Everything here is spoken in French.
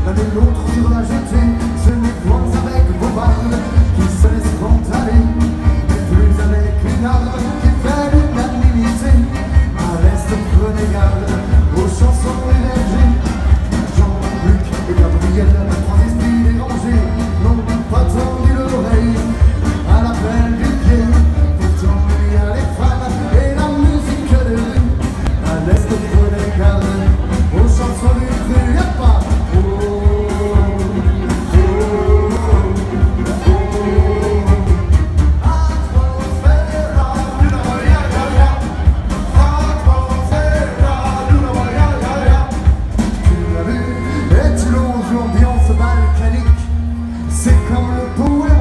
l'un et l'autre sur la jetée, ce n'est point avec vos balles qui se laisseront aller, mais plus avec une arme qui fait l'unanimité. À l'Est, prenez garde aux chansons énergiques. Jean-Luc et Gabriel, trois esprits dérangés, n'ont pas tendu l'oreille à l'appel du pied. Pourtant il y a les femmes et la musique de rue. À l'Est, prenez garde aux chansons du cru. Y'a pas c'est comme le poulet.